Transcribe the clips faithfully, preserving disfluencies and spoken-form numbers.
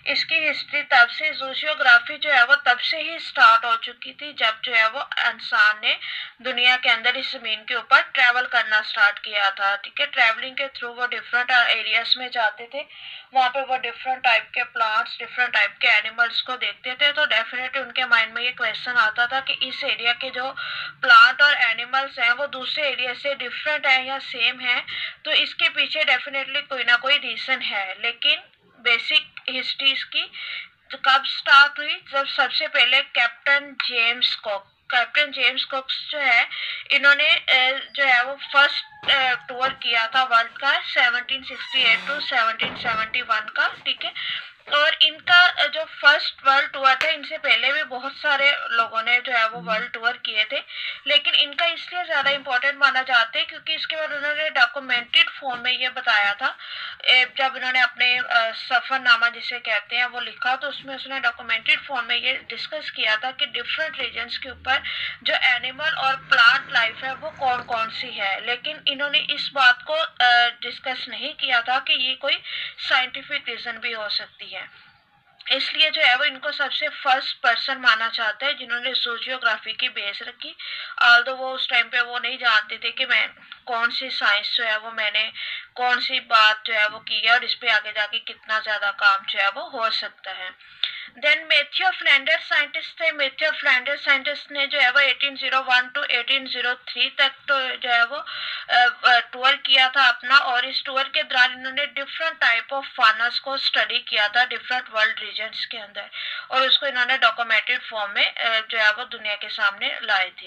इसकी हिस्ट्री तब से, ज़ूजियोग्राफी जो है वो तब से ही स्टार्ट हो चुकी थी जब जो है वो इंसान ने दुनिया के अंदर इस ज़मीन के ऊपर ट्रैवल करना स्टार्ट किया था। ठीक है, ट्रैवलिंग के थ्रू वो डिफरेंट एरियाज में जाते थे, वहाँ पे वो डिफरेंट टाइप के प्लांट्स, डिफरेंट टाइप के एनिमल्स को देखते थे। तो डेफिनेटली उनके माइंड में ये क्वेश्चन आता था कि इस एरिया के जो प्लांट और एनिमल्स हैं वो दूसरे एरिया से डिफरेंट है या सेम है। तो इसके पीछे डेफिनेटली कोई ना कोई रीजन है। लेकिन बेसिक हिस्ट्री इसकी तो कब स्टार्ट हुई, जब सबसे पहले captain James Cook captain James Cook जो है, इन्होंने जो है वो फर्स्ट टूर किया था वर्ल्ड का seventeen sixty eight to seventeen seventy one का। ठीक है, और इनका जो फर्स्ट वर्ल्ड टूर था, इनसे पहले भी बहुत सारे लोगों ने जो है वो वर्ल्ड टूर किए थे, लेकिन इनका इसलिए ज़्यादा इम्पोर्टेंट माना जाता है क्योंकि इसके बाद उन्होंने डॉक्यूमेंटेड फॉर्म में ये बताया था। जब उन्होंने अपने सफ़रनामा जिसे कहते हैं वो लिखा, तो उसमें उसने डॉक्यूमेंटेड फॉर्म में ये डिस्कस किया था कि डिफरेंट रीजन्स के ऊपर जो एनिमल और प्लांट लाइफ है वो कौन कौन सी है। लेकिन इन्होंने इस बात को डिस्कस नहीं किया था कि ये कोई साइंटिफिक रीज़न भी हो सकती है। इसलिए जो है वो इनको सबसे फर्स्ट पर्सन माना जाता है जिन्होंने ज़ूजियोग्राफी की बेस रखी। ऑल्दो वो उस टाइम पे वो नहीं जानते थे कि मैं कौन सी साइंस जो है वो मैंने कौन सी बात जो है वो की है और इस पे आगे जाके कितना ज़्यादा काम जो है वो हो सकता है। देन मैथ्यू फ्लैंडर्स साइंटिस्ट थे। मैथ्यू फ्लैंडर्स साइंटिस्ट ने जो है वो eighteen oh one to eighteen oh three तक तो जो है वो टूर किया था अपना, और इस टूर के दौरान इन्होंने डिफरेंट टाइप ऑफ फानस को स्टडी किया था डिफरेंट वर्ल्ड रीजन्स के अंदर, और उसको इन्होंने डॉक्यूमेंटेड फॉर्म में जो है वो दुनिया के सामने लाए थे।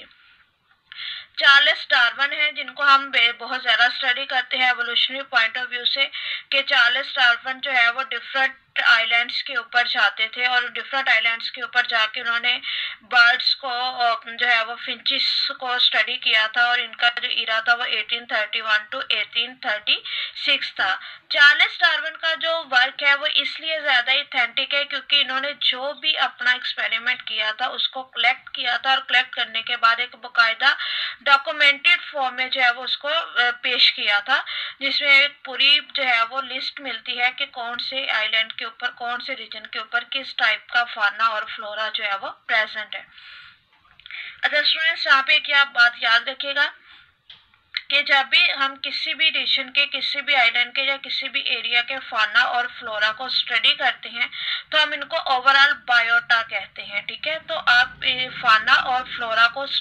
चार्ल्स डार्विन है, जिनको हम बहुत ज़्यादा स्टडी करते हैं एवोल्यूशनरी पॉइंट ऑफ व्यू से, कि चार्ल्स डार्विन जो है वो डिफरेंट आइलैंड्स के ऊपर जाते थे और डिफरेंट आइलैंड्स के ऊपर जाके उन्होंने बर्ड्स को जो है वो फिंचिस को स्टडी किया था, और इनका जो इरा था वो eighteen thirty one to eighteen thirty six था। चार्ल्स डार्विन का जो वर्क है वो इसलिए ज़्यादा ऑथेंटिक है क्योंकि इन्होंने जो भी अपना एक्सपेरिमेंट किया था उसको कलेक्ट किया था, और कलेक्ट करने के बाद एक बाकायदा डॉक्यूमेंटेड फॉर्म में जो है वो उसको पेश किया था, जिसमें एक पूरी जो है वो लिस्ट मिलती है कि कौन से आइलैंड के ऊपर, कौन से रीजन के ऊपर किस टाइप का फाना और फ्लोरा जो है वो प्रेजेंट है। अच्छा स्टूडेंट्स, यहाँ पे क्या बात याद रखिएगा कि जब भी हम किसी भी रीजन के, किसी भी आइलैंड के या किसी भी एरिया के फाना और फ्लोरा को स्टडी करते हैं तो हम इनको ओवरऑल बायोटा कहते हैं। ठीक है, तो आप फाना और फ्लोरा को